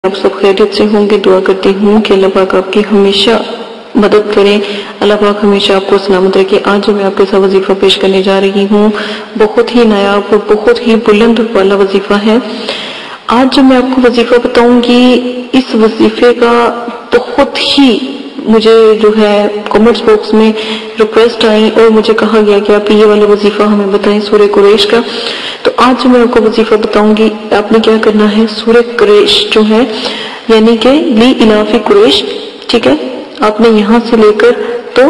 آپ سب خیریت سے ہوں گے. دعا کرتی ہوں کہ اللہ پاک آپ کی ہمیشہ مدد کریں, اللہ پاک ہمیشہ آپ کو سلامت رکھے. آج میں آپ کے ساتھ وظیفہ پیش کرنے جا رہی ہوں. بہت ہی نایاب اور بہت ہی بلند والا وظیفہ ہے. آج جو میں آپ کو وظیفہ بتاؤں گی, اس وظیفے کا بہت ہی مجھے جو ہے کمنٹس باکس میں ریکویسٹ آئی اور مجھے کہا گیا کہ آپ یہ والا وظیفہ ہمیں بتائیں سورہ قریش کا. تو آج جو میں آپ کو وظیفہ بتاؤں گی, آپ نے کیا کرنا ہے, سورہ قریش جو ہے یعنی کہ لی الافی قریش, ٹھیک ہے, آپ نے یہاں سے لے کر تو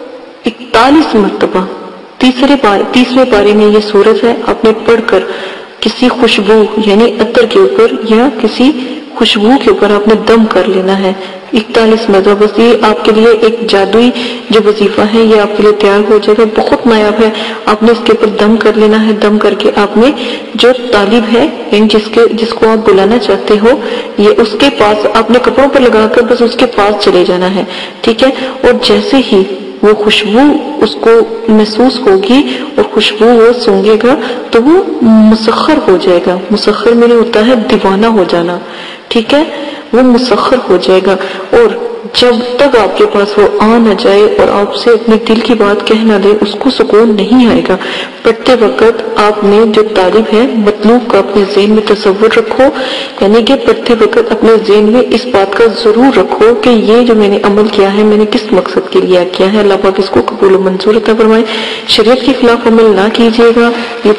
41 مرتبہ تیسرے پارے میں یہ سورت ہے, آپ نے پڑھ کر کسی خوشبو یعنی عطر کے اوپر یا کسی خوشبو کے اوپر آپ نے دم کر لینا ہے 41 مرتبہ. بس یہ آپ کے لیے ایک جادوئی جو وظیفہ ہے یہ آپ کے لیے تیار ہو جائے گا. بہت نایاب ہے. آپ نے اس کے اوپر دم کر لینا ہے. دم کر کے آپ نے جو طالب ہے یعنی جس کو آپ بلانا چاہتے ہو, یہ اس کے پاس آپ نے کپڑوں پر لگا کر بس اس کے پاس چلے جانا ہے, ٹھیک ہے. اور جیسے ہی وہ خوشبو اس کو محسوس ہوگی اور خوشبو وہ سونگے گا تو وہ مسخر ہو جائے گا. مسخر میں ہوتا ہے دیوانہ ہو جانا, ٹھیک ہے, وہ مسخر ہو جائے گا. اور جب تک آپ کے پاس وہ آ نہ جائے اور آپ سے اپنے دل کی بات کہہ نہ دے, اس کو سکون نہیں آئے گا. پڑھتے وقت آپ نے جو طالب ہے مطلوب کا اپنے ذہن میں تصور رکھو, یعنی کہ پڑھتے وقت اپنے ذہن میں اس بات کا ضرور رکھو کہ یہ جو میں نے عمل کیا ہے میں نے کس مقصد کے لیے کیا ہے. اللہ پاک اس کو قبول و منظور عطا فرمائے. شریعت کے خلاف عمل نہ کیجیے گا.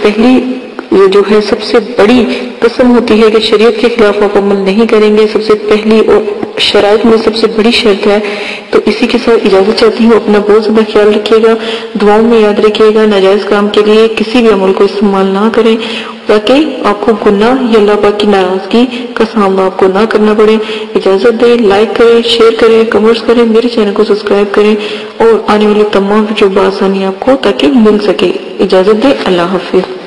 یہ جو ہے سب سے بڑی قسم ہوتی ہے کہ شریعت کے خلاف آپ عمل نہیں کریں گے. سب سے پہلی اور شرائط میں سب سے بڑی شرط ہے. تو اسی کے ساتھ اجازت چاہتی ہوں. اپنا بہت زیادہ خیال رکھیے گا, دعاؤں میں یاد رکھیے گا. ناجائز کام کے لیے کسی بھی عمل کو استعمال نہ کریں تاکہ آپ کو گناہ یا اللہ پاک کی ناراضگی کا سامنا آپ کو نہ کرنا پڑے. اجازت دیں, لائک کریں, شیئر کریں, کمنٹس کریں, میرے چینل کو سبسکرائب کریں اور آنے والی تمام جو بآسانی آپ کو تاکہ مل سکے. اجازت دیں. اللہ حافظ.